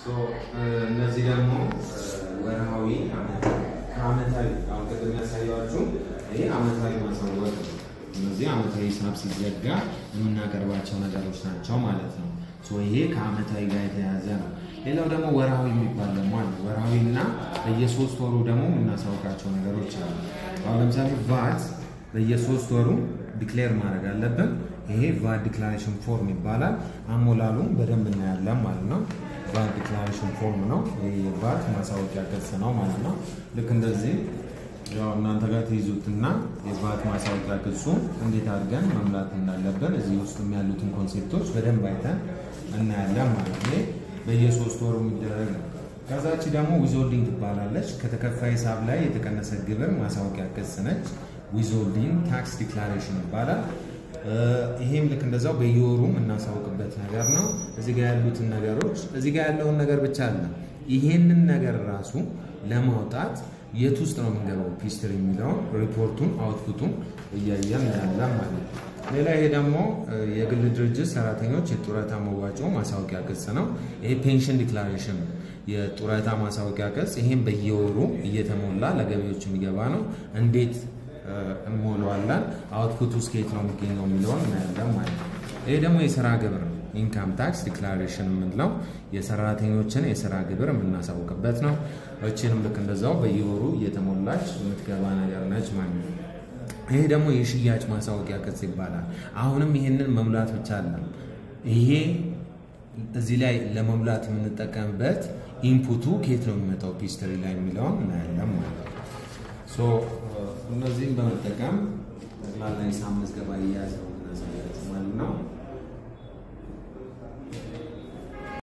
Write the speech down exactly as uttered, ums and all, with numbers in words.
ሶ እነዚህ ደግሞ ወርሃዊ አመታዊ አሁን ቅድም ያሳያችሁ ይሄ አመታዊ ማሳወቅ እነዚህ አመታዊ ሂሳብ ሲዘጋ የምናቀርባቸው ነገሮች ናቸው ማለት ነው። ሶ ይሄ ከአመታዊ ጋር የተያያዘ ነው። ሌላው ደግሞ ወርሃዊ የሚባል ደግሞ አለ። ወርሃዊና በየሶስት ወሩ ደግሞ የምናሳውቃቸው ነገሮች አሉ። አሁን ለምሳሌ ቫት በየሶስት ወሩ ዲክሌር ማድረግ አለብን። ይሄ ቫት ዲክላሬሽን ፎርም ይባላል። አሞላሉን በደንብ እናያለን ማለት ነው። ቫት ዲክላሬሽን ፎርም ነው። ይሄ ቫት ማሳወቂያ ገጽ ነው ማለት ነው። ልክ እንደዚህ ያው እናንተ ጋር ትይዙትና የቫት ማሳወቂያ ገጹን እንዴት አድርገን መምላት እንዳለብን እዚህ ውስጥ ያሉትን ኮንሴፕቶች በደንብ አይተን እናያለን ማለት ነው። በየሶስት ወሩ የሚደረግ ነው። ከዛች ደግሞ ዊዝሆልዲንግ ትባላለች። ከተከፋይ ሂሳብ ላይ የተቀነሰ ግብር ማሳወቂያ ገጽ ነች። ዊዝሆልዲንግ ታክስ ዲክላሬሽን ይባላል። ይሄም ልክ እንደዛው በየወሩ እናሳውቅበት ነገር ነው። እዚህ ጋር ያሉትን ነገሮች እዚህ ጋር ያለውን ነገር ብቻ አለ። ይሄንን ነገር ራሱ ለማውጣት የት ውስጥ ነው የምንገባው? ፒስትሪ የሚለው ሪፖርቱን አውትፑቱን እያየን ያለን ማለት ነው። ሌላ ይሄ ደግሞ የግል ድርጅት ሰራተኞች የጡረታ መዋጮ ማሳወቂያ ገጽ ነው። ይሄ ፔንሽን ዲክላሬሽን የጡረታ ማሳወቂያ ገጽ ይሄም በየወሩ እየተሞላ ለገቢዎች የሚገባ ነው። እንዴት እንሞላዋለን? አውትፑት ውስጥ ከየት ነው የሚገኘው የሚለውን እናያለን ማለት ነው። ይሄ ደግሞ የሥራ ግብር ኢንካም ታክስ ዲክላሬሽን የምንለው የሰራተኞችን የሥራ ግብር የምናሳውቅበት ነው። እቺንም ልክ እንደዛው በየወሩ እየተሞላች የምትገባ ነገር ነች ማለት ነው። ይሄ ደግሞ የሽያጭ ማሳወቂያ ገጽ ይባላል። አሁንም ይሄንን መሙላት ብቻ አይደለም። ይሄ እዚህ ላይ ለመሙላት የምንጠቀምበት ኢንፑቱ ከየት ነው የሚመጣው ፒስትሪ ላይ የሚለውን እናያለን ማለት ነው። ሶ እነዚህን በመጠቀም ጠቅላላ ሂሳብ ምዝገባ እያያዝነው እናሳያለን ማለት ነው።